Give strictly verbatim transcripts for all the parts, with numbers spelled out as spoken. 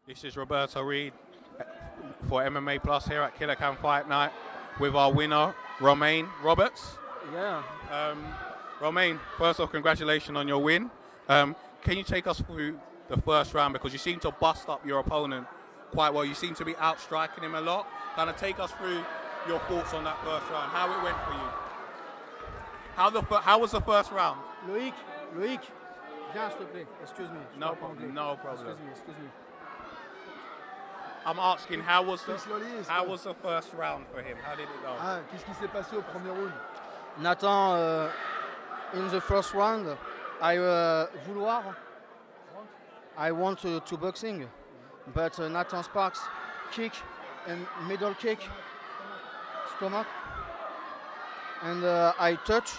This is Roberto Reed for M M A Plus here at Killer Cam Fight Night with our winner, Romain Roberts. Yeah. Um, Romain, first off, congratulations on your win. Um, can you take us through the first round, because you seem to bust up your opponent quite well. You seem to be outstriking him a lot. Kind of take us through your thoughts on that first round, how it went for you. How the how was the first round? Loïc, Loïc, viens s'il te plaît. Excuse me. No problem. No problem. Excuse me. Excuse me. I'm asking, how was the how was the first round for him? How did it go? Ah, qu'est-ce qui s'est passé au premier round? Nathan, uh, in the first round, I uh, vouloir, I want to, to boxing, but uh, Nathan Sparks kick and middle kick, stomach, and uh, I touch.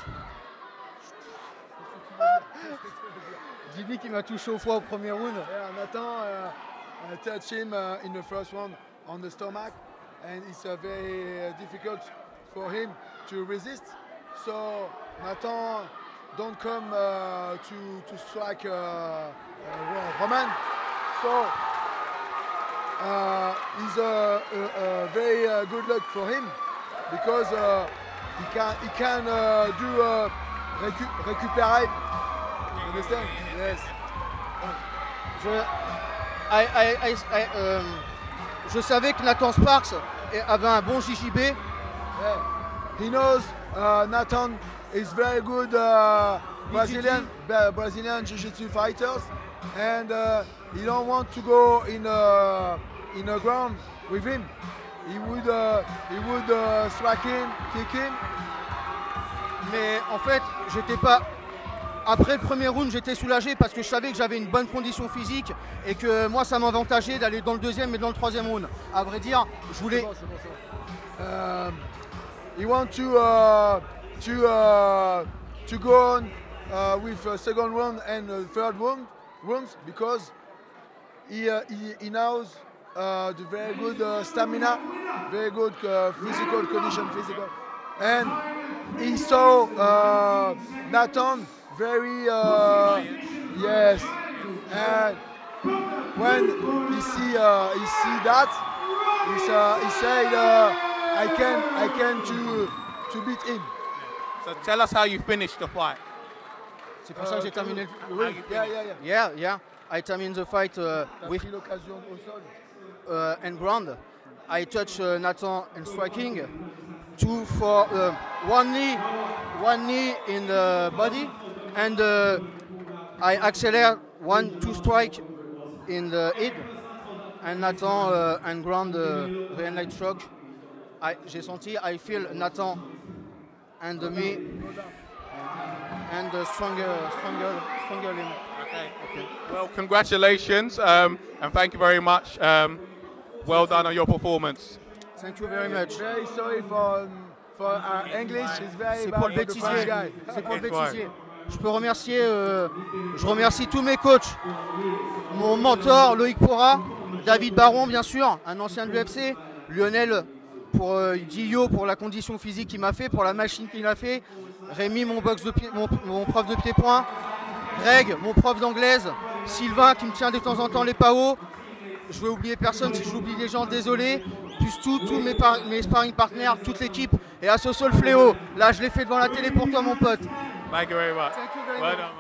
Dis-lui qu'il m'a touché au foie au premier round. Yeah, Nathan uh, uh, touched him uh, in the first round on the stomach, and it's uh, very uh, difficult for him to resist. So Nathan don't come uh, to to strike uh, uh, Roman. So uh, it's a, a, a very uh, good luck for him, because uh, he can he can uh, do uh, recu recuperate. You understand? Yes. Je, I, I, I, I, um, je savais que Nathan Sparks avait un bon J J B. Yeah. He knows uh, Nathan is very good uh, Brazilian Brazilian Jiu-Jitsu fighters, and uh, he don't want to go in a in a ground with him. He would uh, he would uh, strike him, kick him. Mais en fait, j'étais pas. Après le premier round, j'étais soulagé parce que je savais que j'avais une bonne condition physique et que moi, ça m'avantageait d'aller dans le deuxième et dans le troisième round. À vrai dire, je voulais. C'est bon, c'est bon, c'est bon. Um, he want to uh, to uh, to go on uh, with uh, second round and uh, third round rounds, because he uh, he, he knows uh, the very good uh, stamina, very good uh, physical condition, physical, and he saw uh, Nathan. Very uh, yes, and when he see uh, he see that, he's, uh, he said, uh, "I can, I can to to beat him." So tell us how you finished the fight. C'est pour ça que j'ai terminé le round. Yeah, yeah, yeah. Yeah, yeah. I termined the fight uh, with uh, and ground. I touch uh, Nathan and striking. Two for uh, one knee, one knee in the body. And uh, I accelerate one, two strike in the head, and Nathan uh, and ground uh, very light shock. J'ai senti, I feel Nathan and me and uh, stronger, stronger, stronger him. Okay. Okay. Well, congratulations um, and thank you very much. Um, well done on your performance. Thank you very much. Very sorry for um, for our English. It's very C'est bad pour le for the French bêtisier. guy. C'est pour le bêtisier. Je peux remercier, euh, je remercie tous mes coachs, mon mentor Loïc Pora, David Baron bien sûr, un ancien de l'U F C, Lionel pour euh, Guillot pour la condition physique qu'il m'a fait, pour la machine qu'il a fait, Rémi mon box de pied, mon, mon prof de pied-point, Greg mon prof d'anglaise, Sylvain qui me tient de temps en temps les P A O. Je vais oublier personne, si j'oublie des gens, désolé. Plus tous tout mes, mes sparring partners, toute l'équipe, et à Soso le fléau. Là je l'ai fait devant la télé pour toi mon pote. Thank you very much. Thank you very well much. done,